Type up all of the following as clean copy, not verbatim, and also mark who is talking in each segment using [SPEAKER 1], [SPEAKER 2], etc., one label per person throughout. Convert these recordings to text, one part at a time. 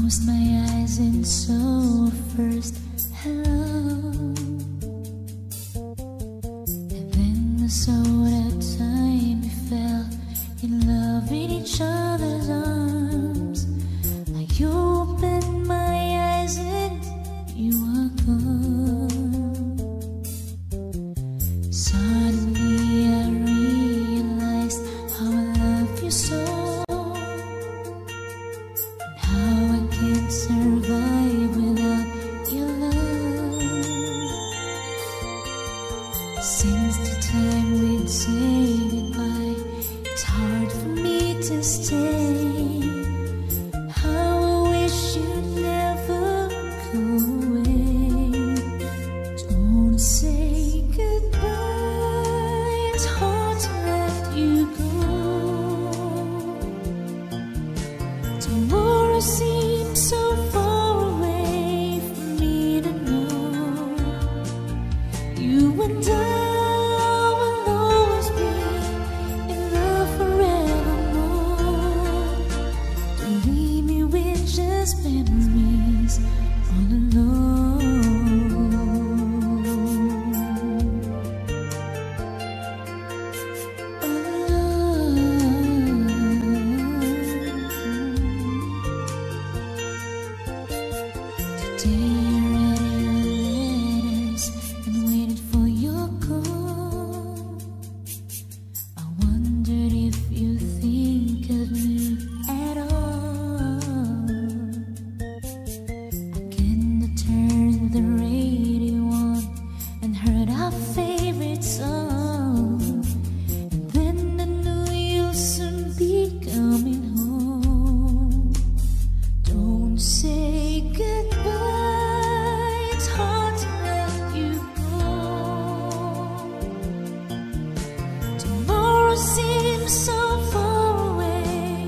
[SPEAKER 1] Closed my eyes and saw first hello, and then I saw that time we fell in love in each other's arms. I opened my eyes and you were gone. Suddenly I realized how I love you so, can't survive without your love. Since the time we'd say goodbye, it's hard for me to stay. How I wish you'd never go away. Don't say goodbye, it's hard to let you go. Tomorrow seems so far away for me to know. You and I will always be in love forevermore. Don't leave me with just memories all alone. Today I read your letters and waited for your call. I wondered if you think of me at all. Again I turned the radio on and heard our favorite song, and then I knew you'll soon be coming home. Don't say goodbye, it's hard to let you go. Tomorrow seems so far away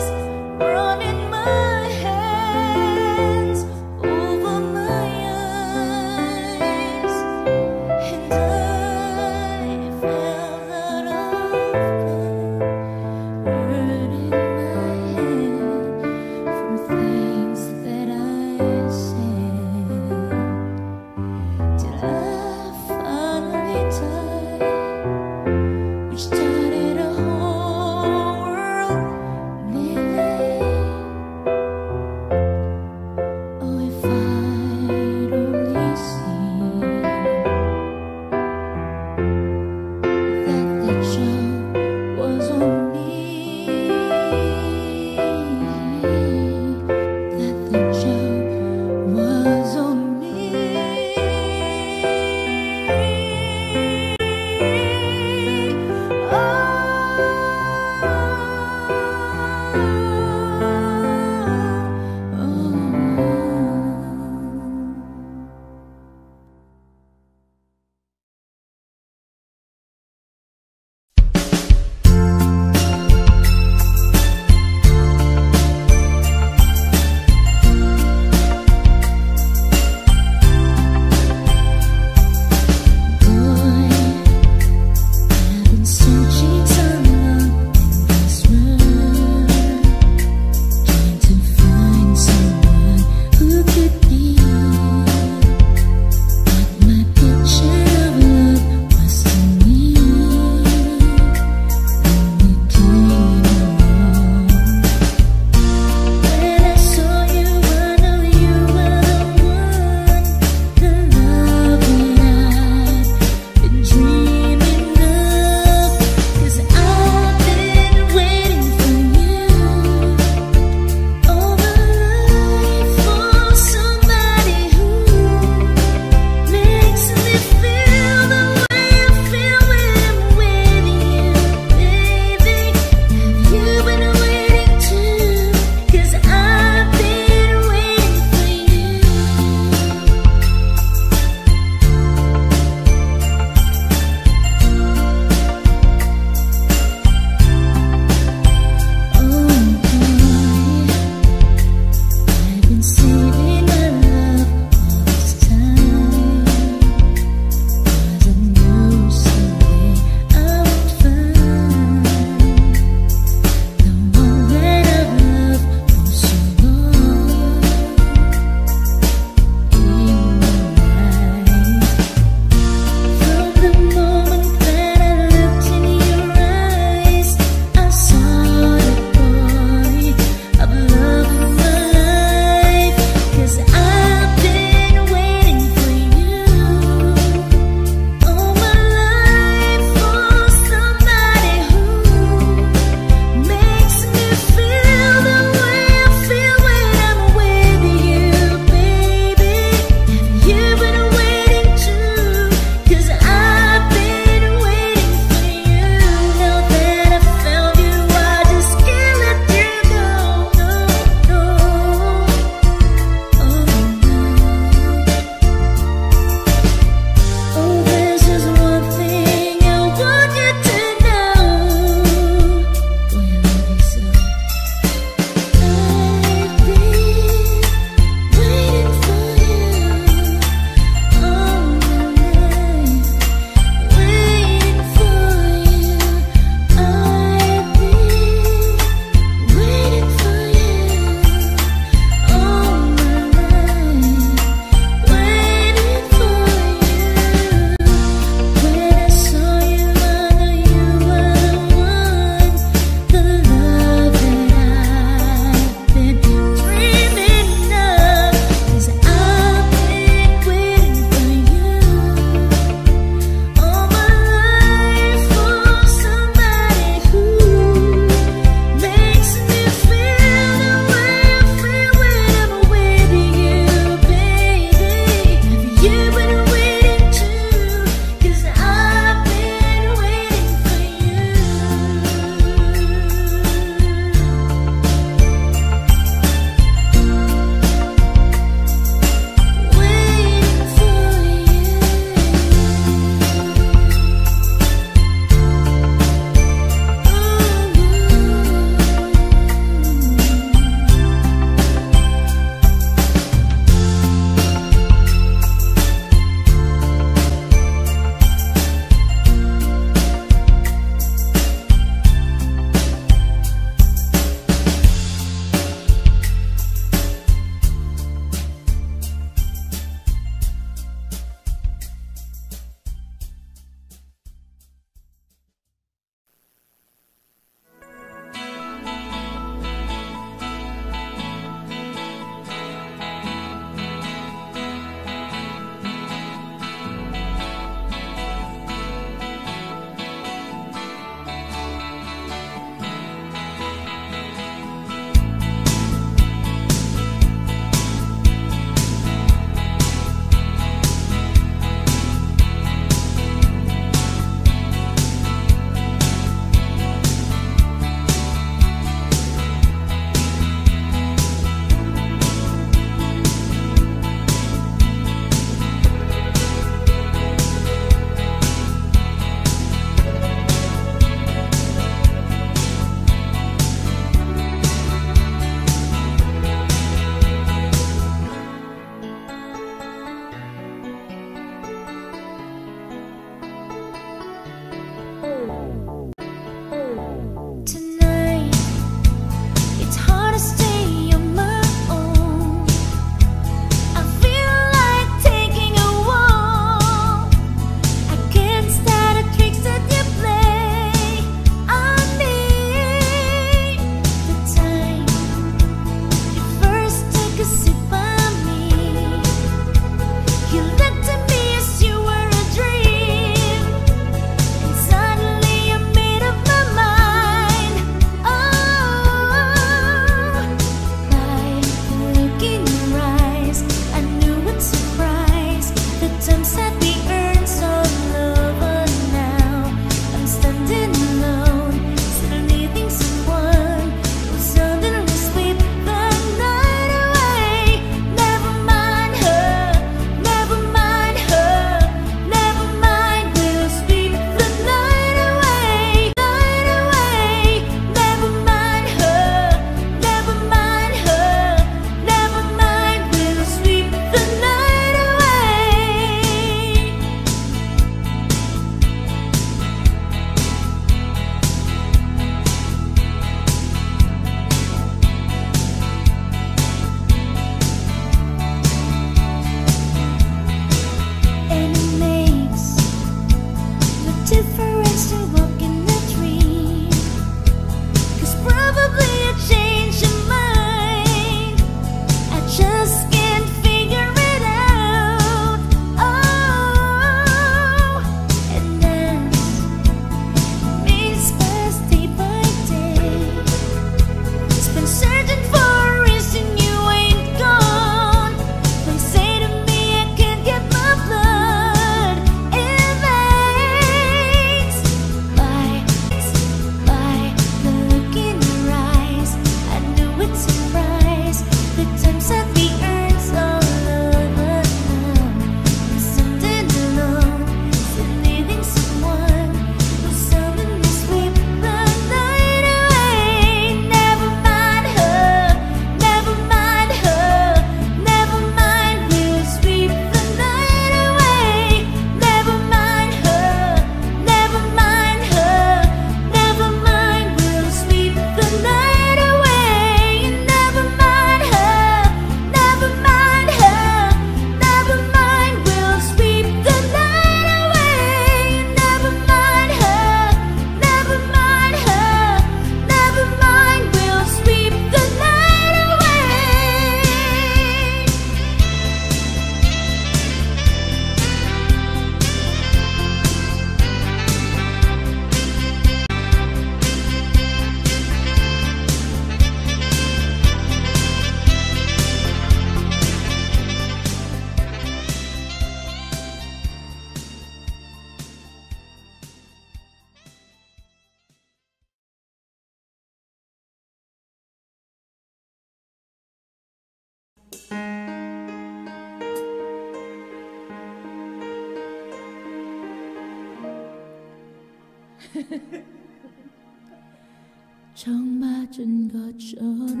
[SPEAKER 1] 정 맞은 것처럼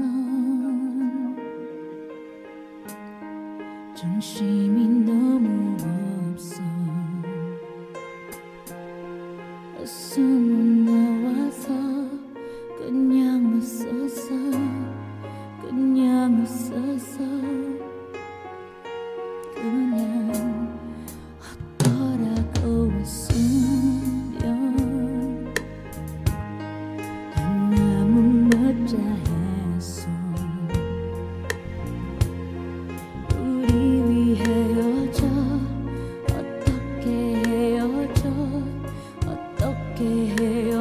[SPEAKER 1] 정신이 너무 없어. 숨은 나와서 그냥 웃었어. 그냥 웃었어. 그냥 어떠라고 웃으면 난 너무 멋자했어. 우리 위 헤어져. 어떻게 헤어져. 어떻게 헤어져.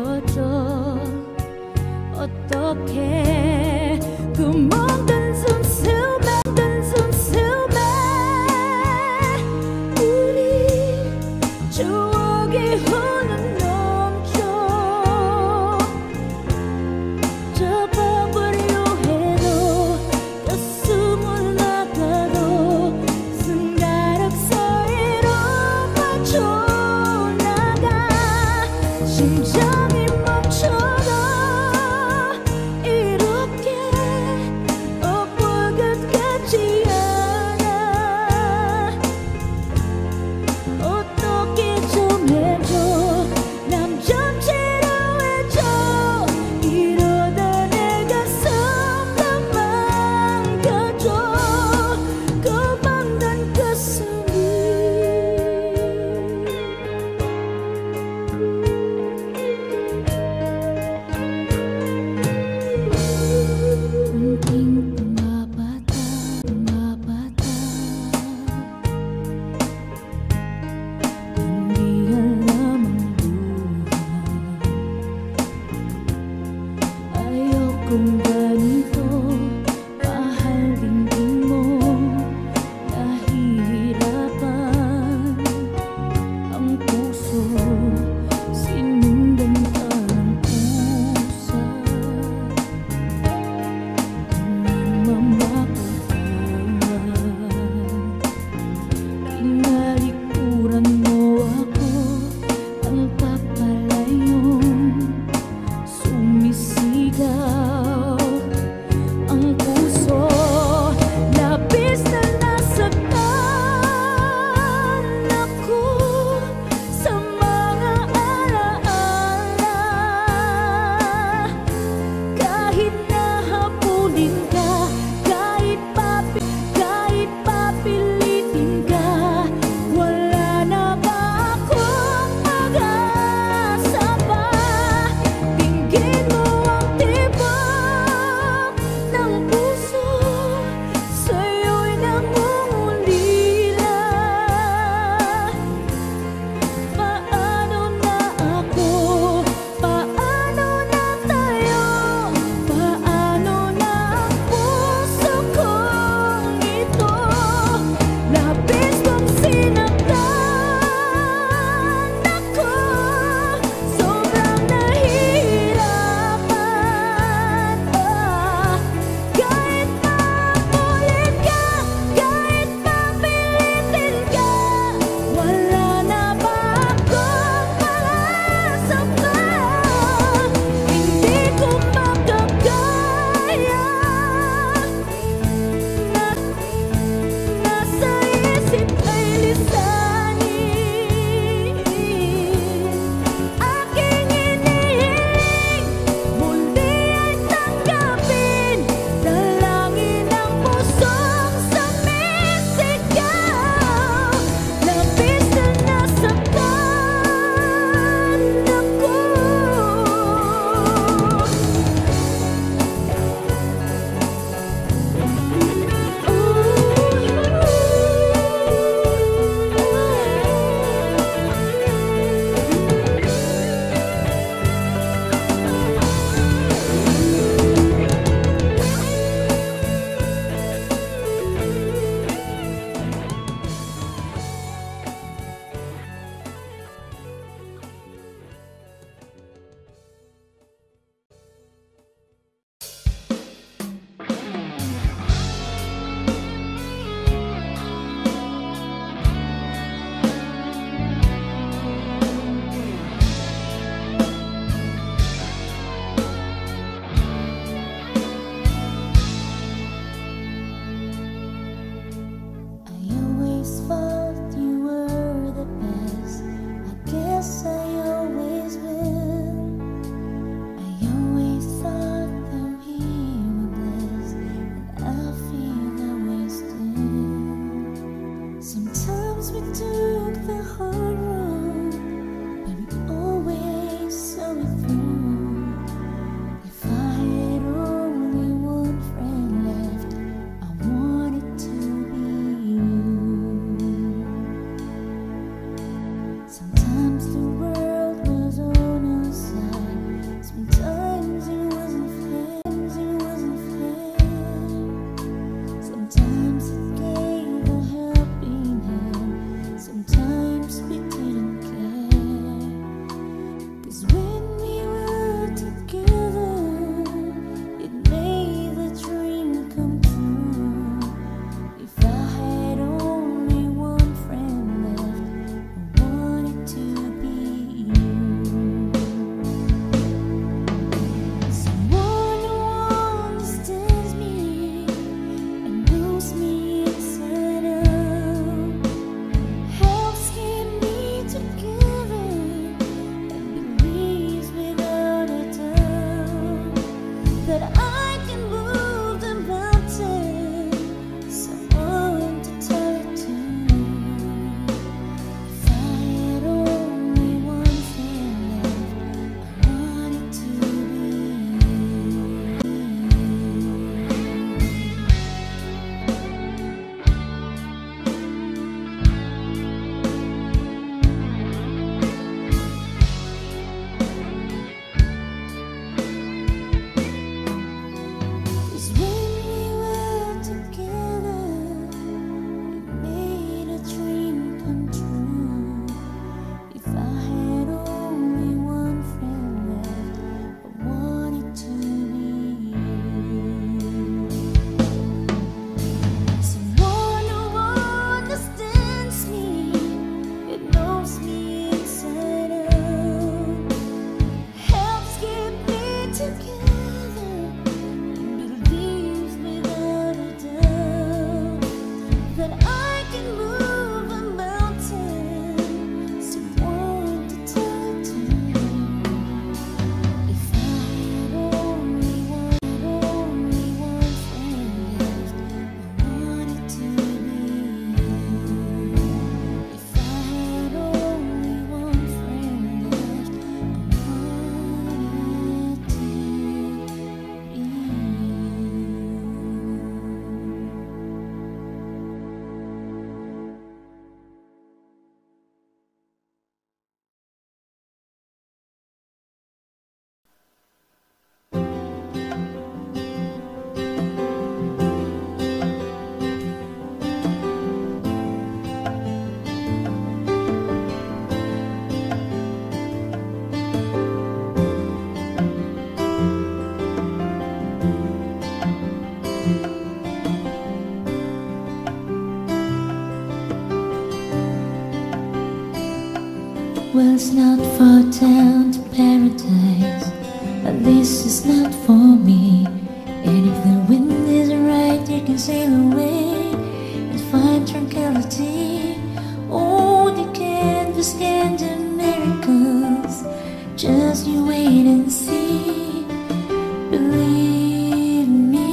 [SPEAKER 1] Well, it's not far down to paradise. At least it's not for me. And if the wind is right, you can sail away and find tranquility. Oh, the canvas can do miracles. Just you wait and see. Believe me.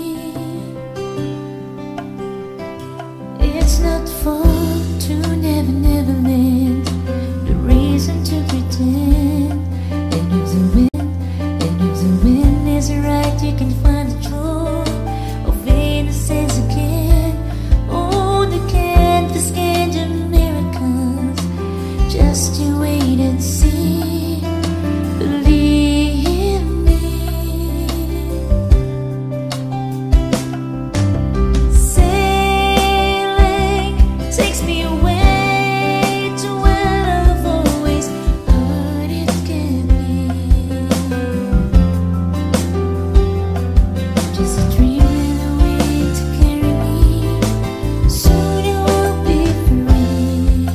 [SPEAKER 1] It's not far to Never Never Land. The reason to pretend. And if the wind is right, you can find the truth of innocence again. Oh, the canvas can do miracles. Just you wait and see. Believe me. Sailing takes me away to where I've always heard it can be. Just a dream and a wind to carry me. Soon you will be free.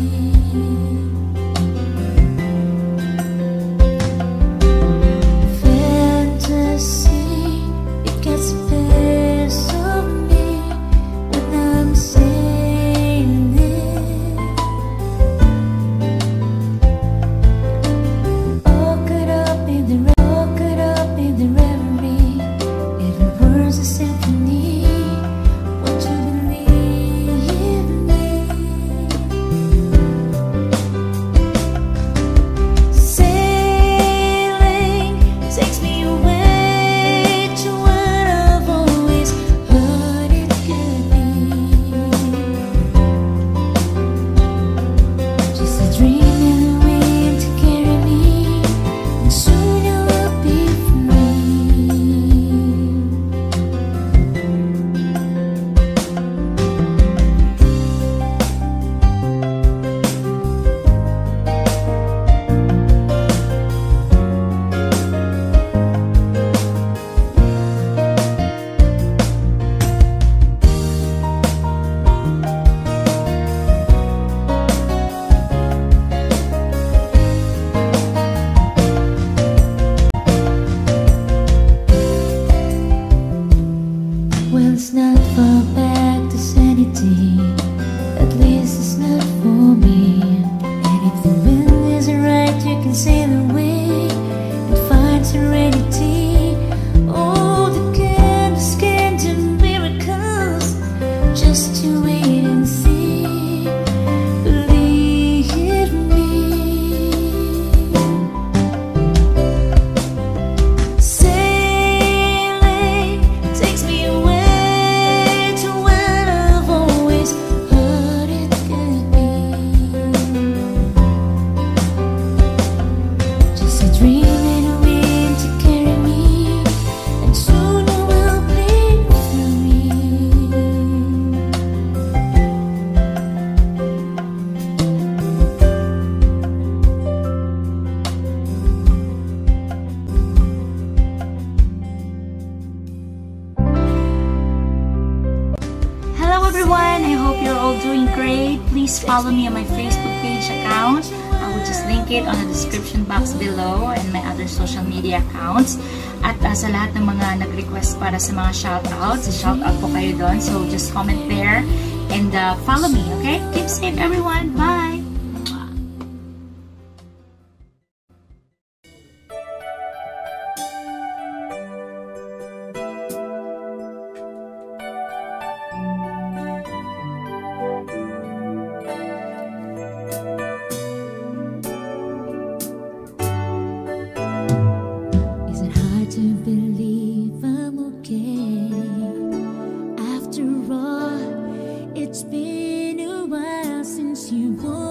[SPEAKER 1] Fantasy, it gets the best of me when I'm sailing. All caught up in the reverie. Every word's a symphony. Want to believe me. Sailing takes me away to what I've always heard it could be. Just a dream and a wind to carry me, and soon I will be free. Well, it's not far back to sanity. At least it's not for me. And if the wind is right, you can sail away and find serenity. Oh, the canvas can do miracles. Just to wait and see. Believe me. Sailing takes me away to where I've always heard it could be. Just a dream and a wind to carry me, and soon I will be free.
[SPEAKER 2] Hello everyone, I hope you're all doing great. Please follow me on my Facebook page account. I will just link it on the description box below, and my other social media accounts. At sa lahat ng mga nag-request para sa mga shoutouts, shoutout po kayo doon. So just comment there and follow me, okay? Keep safe everyone. Bye!
[SPEAKER 1] Is it hard to believe I'm okay? After all, it's been a while since you were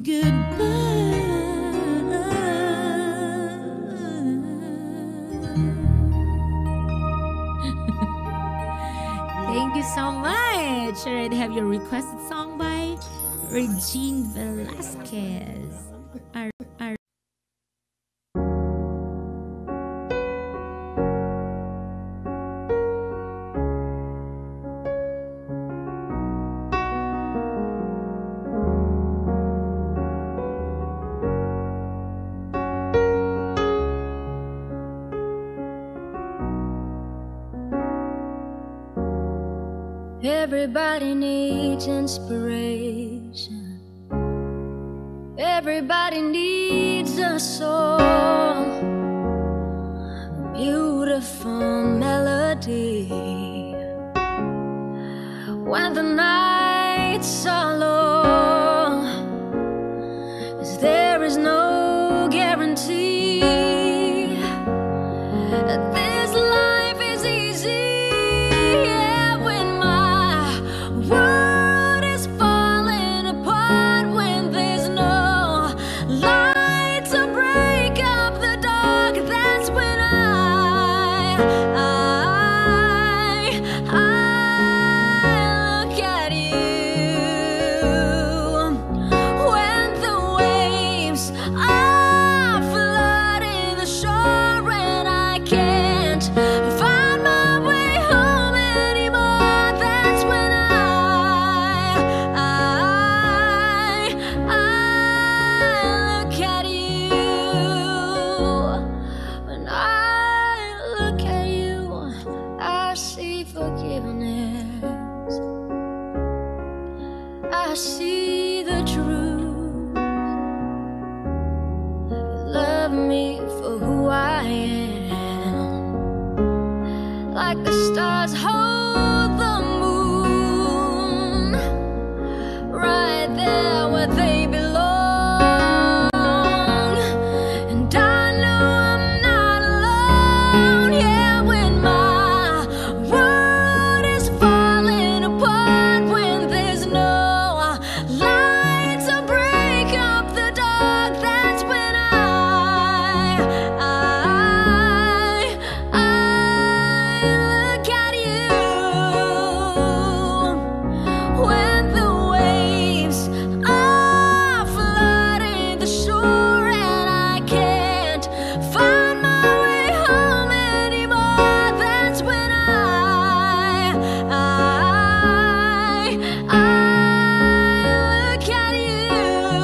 [SPEAKER 1] Thank you so much. Alright, have your requested song by Regine Velasquez.
[SPEAKER 3] Everybody needs inspiration. Everybody needs a song, a beautiful melody. When the nights are long, 'cause there is no guarantee that this life is easy. World is falling apart when there's no light to break up the dark. That's when I look at you. When the waves are flooding the shore and I can't find my way home anymore, that's when I look at you. When I look at you, I see forgiveness. I see the truth. You love me for who I am, like the stars hold the moon, right there where they belong. And I know I'm not alone. Yeah, when my world is falling apart, when there's no light to break up the dark, that's when I look at you. When the waves are flooding the shore and I can't find my way home anymore, that's when I look at you.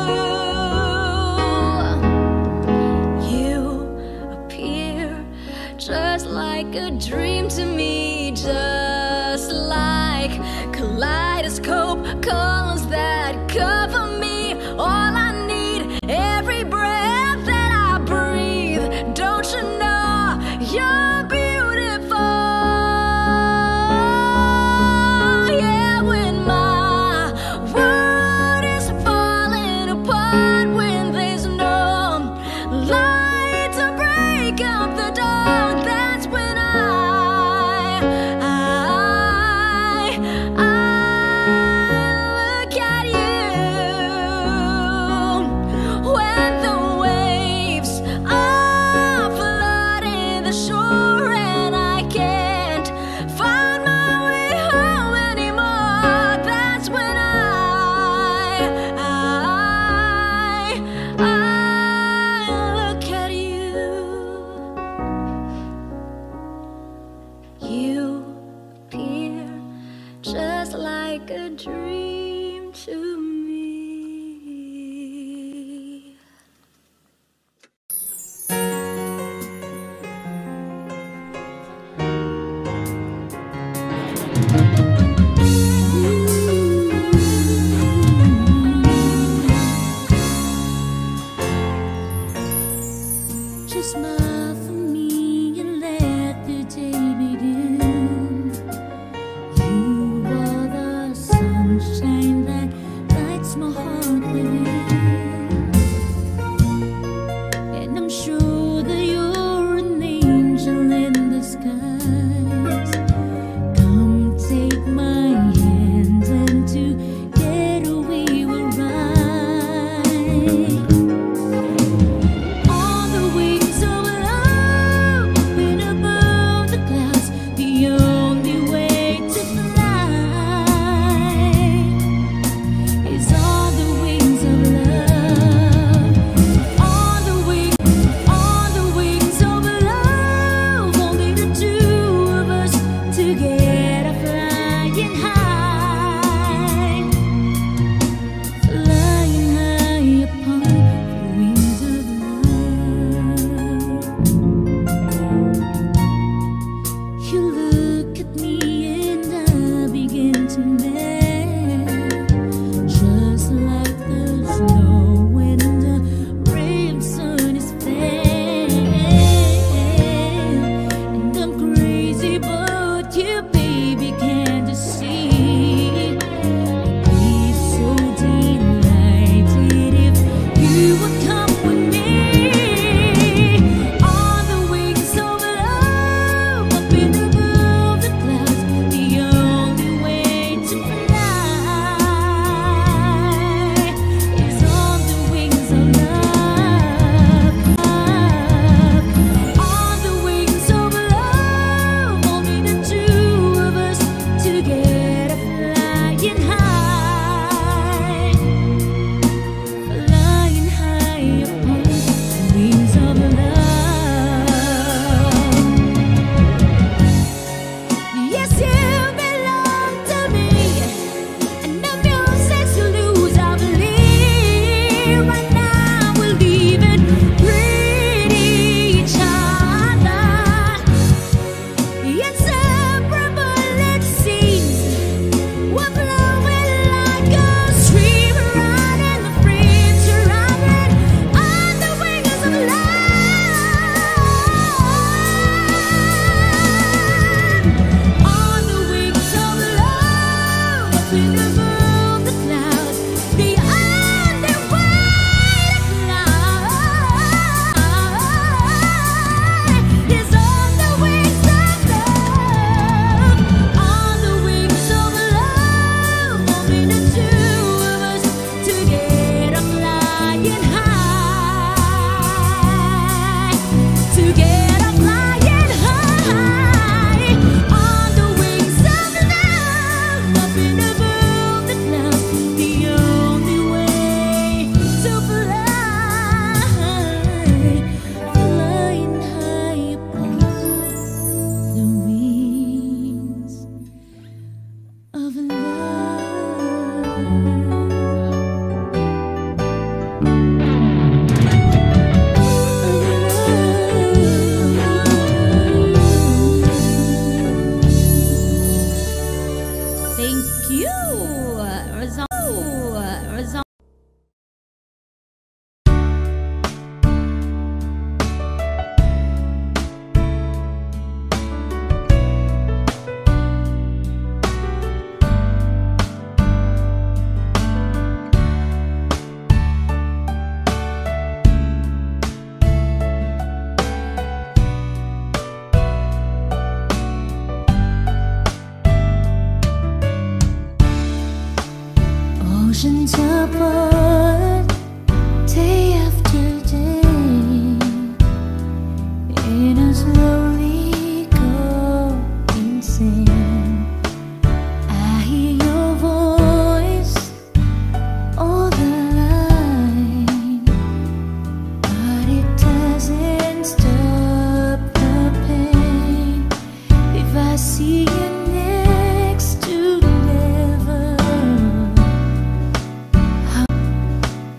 [SPEAKER 3] You appear just like a dream to me, just like kaleidoscope colors that cover me. All I need, every breath that I breathe. Don't you know you're beautiful? Yeah, when my world is falling apart, when there's no light to break up the dark, that's when I look at you. When the waves are flooding the shore and I can't find my way home anymore, that's when I look at you. You appear just like a dream to me.
[SPEAKER 1] Just smile for me and let the day begin. You are the sunshine that Oceans apart, day after day, and I slowly go insane. I hear your voice all the line, but it doesn't stop the pain. If I see you next to never,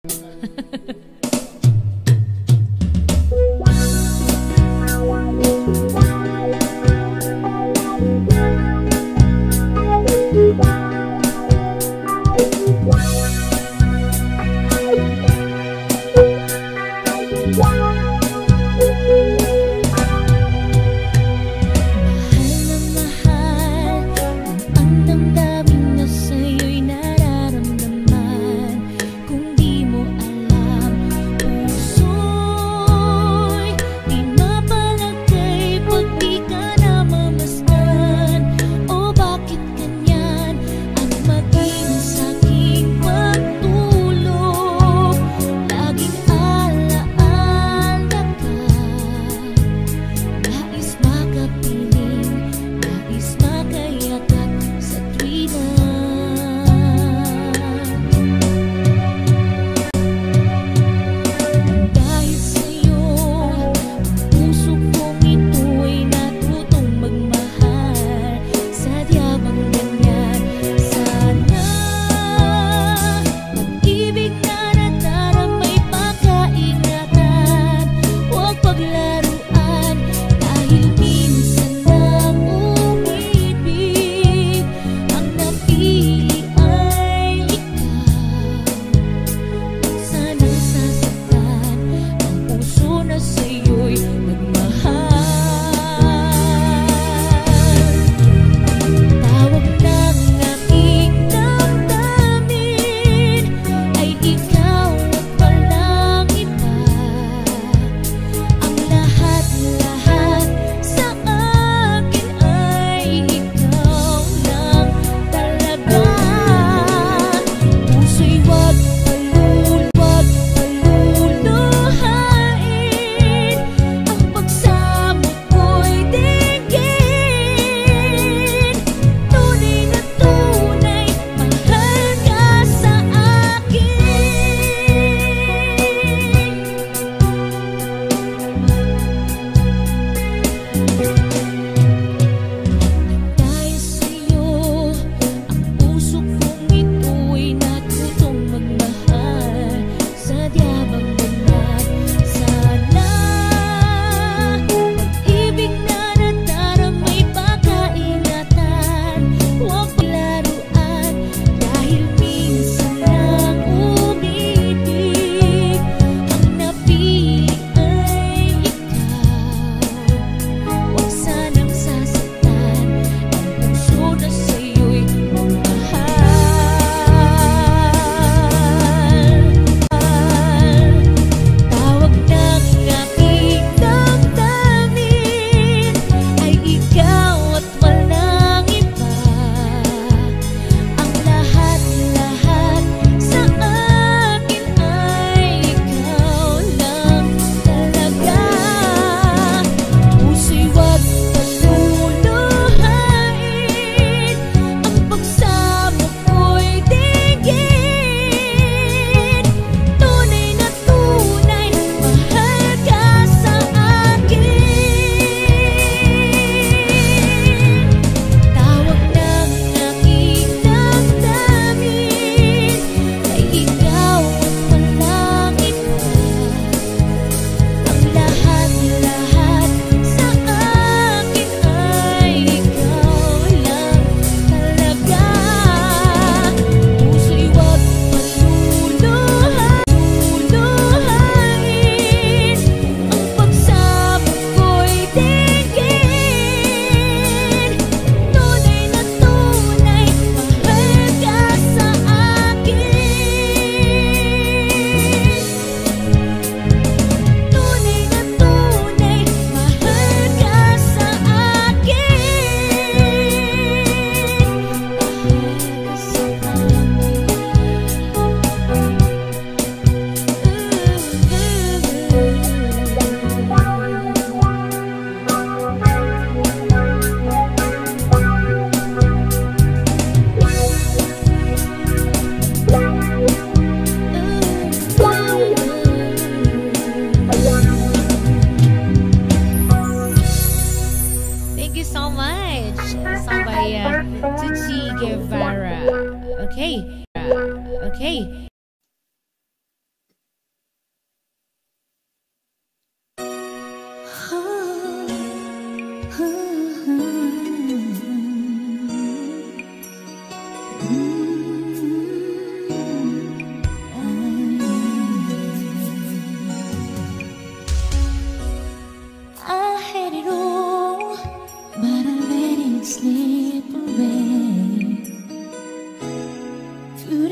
[SPEAKER 4] Okay. Okay.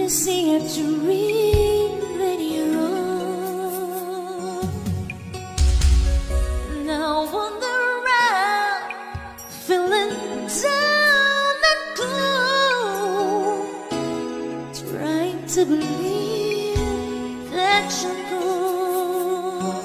[SPEAKER 1] see have to read radio. Now wander around, feeling down and gloom, trying to believe that you're gone.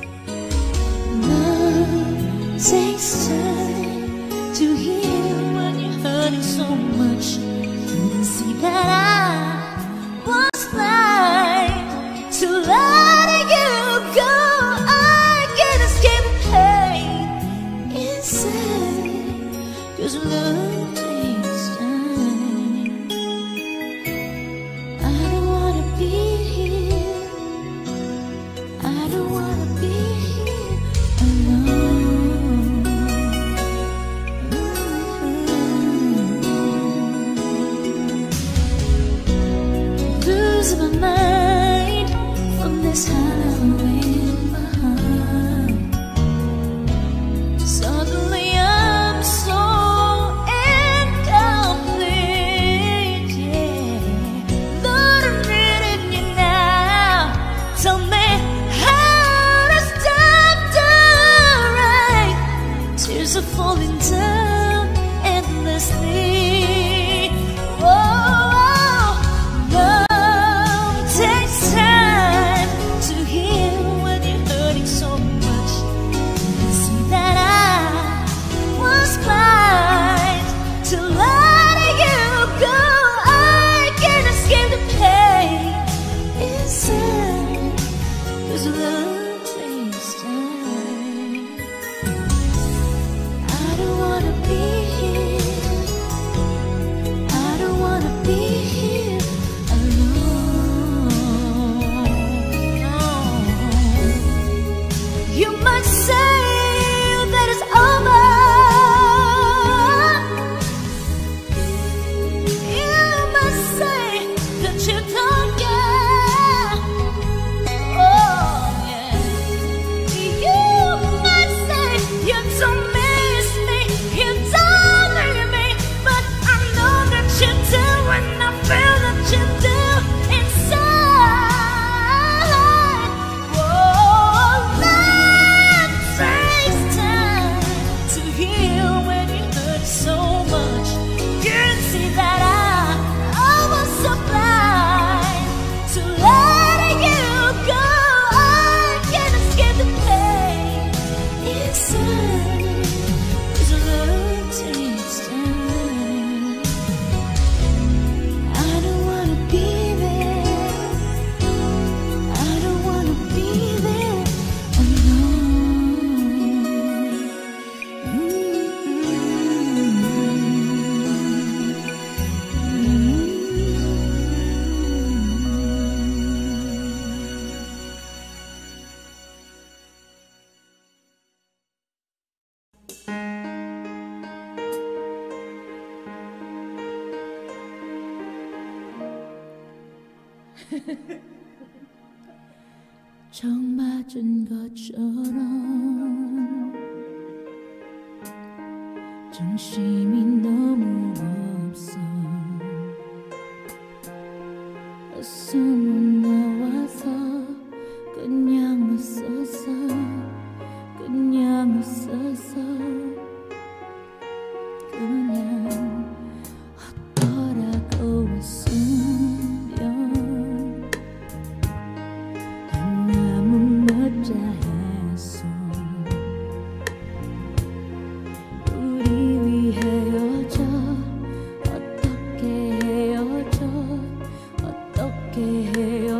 [SPEAKER 1] Love takes time to heal when you're hurting so much. You can see that I was blind to letting you go. I can't escape the pain inside, 'cause love takes time. I don't wanna be here, I don't wanna be here alone. Losing my mind from this hollow in my heart. Suddenly I'm so incomplete, yeah. Lord, I'm needing you now. Tell me how to stop the rain. Tears are falling down endlessly. Oh, love takes time to heal when you're hurting so much. You see that I was blind to letting you go. I can't escape the pain inside, 'cause love takes time. I don't wanna be here, I don't wanna be here alone. You might say that it's over. You must say that you don't care. Oh yeah. You might say you don't miss me, you don't need me, but I know that you do, and I feel that you do inside. Oh, love takes time to heal when you hurt so much. You can see that I was so blind to letting you go. I can't escape the pain inside, 'cause love takes time. I don't wanna be there, I don't wanna be there 처음 맞은 것처럼 중심이 너무 없어. 숨은 나와서 그냥 웃었어, 그냥 웃었어. 그냥 어떠라고 웃으면 너무 멋져했어. 우리 위해 헤어져, 어떻게 헤어져, 어떻게 헤어져.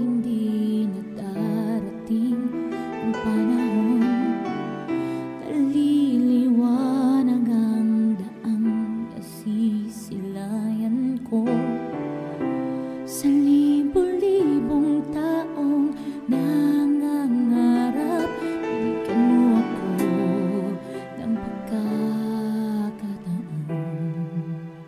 [SPEAKER 1] hindi na darating ang panahon, naliliwanag ang daang nasisilayan ko. Sa libo-libong taong nangangarap, bigyan mo ako ng pagkakataon.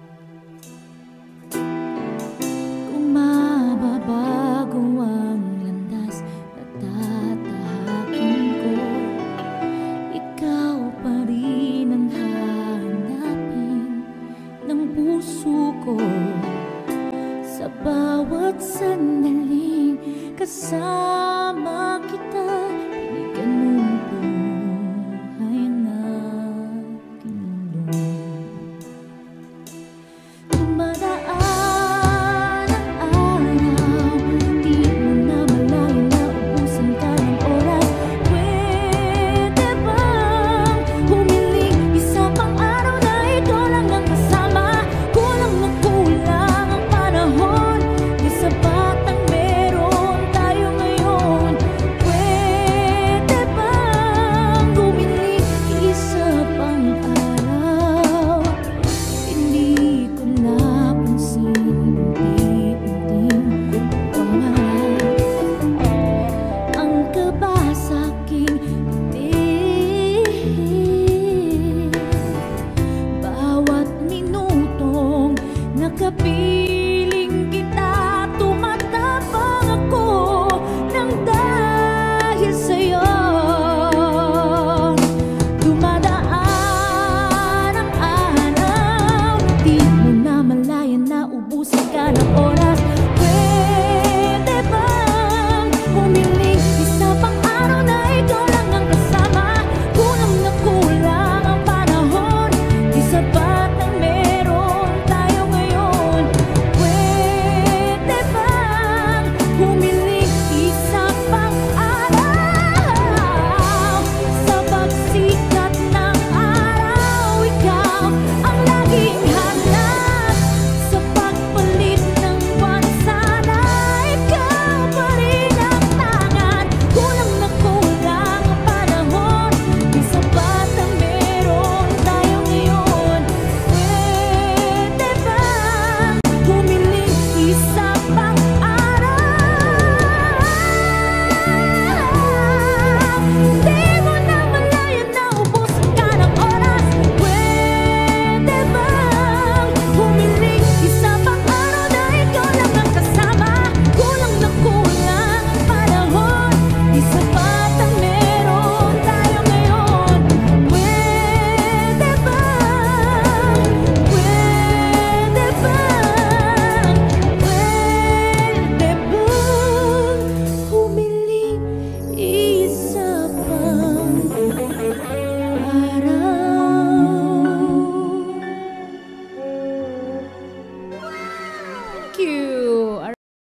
[SPEAKER 1] Kung mababago ang landas na tatahakin ko, ikaw pa rin ang hahanapin ng puso ko. Sa bawat sandaling kasama kita, binigyan mo ang buhay ang aking mundo. Dumadaan ang araw, di mo na malayan na ubusan ka ng oras. Pwede bang humiling isa pang araw na ikaw lang ang kasama? Kulang na kulang ang panahon, di sapat ang meron tayo ngayon. Pwede bang humiling isa pang araw? Hindi ko napansin unti-unting pagmamahal, ang kaba sa aking titig. Bawat minutong nakapiling kita, tumatapang ako ng dahil sa'yo. Dumadaan ang araw, di mo na malayan na ubusan ka ng oras. Pwede bang humiling isa pang araw na ikaw lang ang kasama? Kulang na kulang ang panahon, di sapat ang meron tayo ngayon. Pwede bang humiling isa pang araw? Sa pagsikat ng araw, ikaw ang laging hanap. Sa pagpalit ng buwan, sana ikaw pa rin ang tangan. Kulang na kulang ang panahon, di sapat ang meron tayo ngayon. Pwede bang humiling isa pang araw? Di mo na malayan na ubusan ka ng oras. Pwede bang humiling isa pang araw na ikaw lang ang kasama? Kulang na kulang ang panahon, di sapat ang meron tayo ngayon. Pwede bang humiling isa pang araw?
[SPEAKER 3] Thank you.